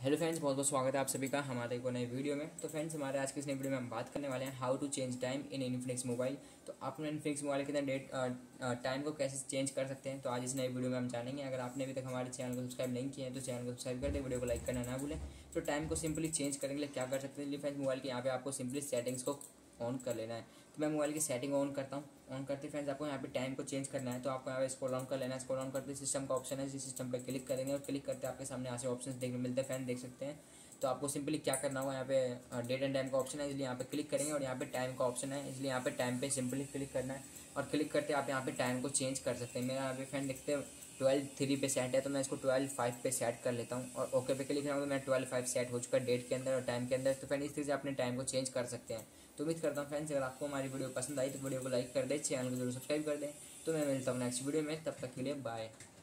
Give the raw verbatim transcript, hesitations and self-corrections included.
Hello friends, बहुत बहुत स्वागत है आप सभी का हमारे को नए वीडियो में। तो फ्रेंड्स, हमारे आज की इस नई वीडियो में हम बात करने वाले हैं how to change time in Infinix mobile. तो आप इन्फिनिक्स मोबाइल के अंदर डेट टाइम को कैसे चेंज कर सकते हैं, तो आज इस नई वीडियो में हम जानेंगे। अगर आपने अभी तक हमारे चैनल को सब्सक्राइब नहीं किया है तो चैनल को सब्सक्राइब कर दे, वीडियो को लाइक करना ना भूलें। तो टाइम को सिंपली चेंज करने के लिए क्या कर सकते हैं फ्रेंड्स, मोबाइल के यहाँ पे आपको सिंपली सेटिंग्स को ऑन कर लेना है। तो मैं मोबाइल की सेटिंग ऑन करता हूँ। ऑन करते फ्रेंड्स आपको यहाँ पे टाइम को चेंज करना है, तो आपको यहाँ पे स्क्रॉल ऑन कर लेना है। स्क्रॉल ऑन करते सिस्टम का ऑप्शन है, इसी सिस्टम पे क्लिक करेंगे और क्लिक करते आपके सामने यहाँ से ऑप्शन देखने मिलते हैं फ्रेंड, देख सकते हैं। तो आपको सिंपली क्या करना होगा, यहाँ पे डेट एंड टाइम का ऑप्शन है, इसलिए यहाँ पे क्लिक करेंगे और यहाँ पे टाइम का ऑप्शन है, इसलिए यहाँ पे टाइम पे सिंपली क्लिक करना है। और क्लिक करते आप यहाँ पे टाइम को चेंज कर सकते हैं। मेरा यहाँ पे फ्रेंड देखते हैं ट्वेल्व थ्री पे सेट है, तो मैं इसको ट्वेल्व फाइव पे सेट कर लेता हूँ और ओके पे क्लिक करूँगा तो मैं ट्वेल्व फाइव सेट हो चुका है डेट के अंदर और टाइम के अंदर। तो फ्रेंड इस तरह से अपने टाइम को चेंज कर सकते हैं। तो उम्मीद करता हूँ फ्रेंड्स, अगर आपको हमारी वीडियो पसंद आई तो वीडियो को लाइक कर दें, चैनल को जरूर सब्सक्राइब कर दें। तो मैं मिलता हूँ नेक्स्ट वीडियो में, तब तक के लिए बाय।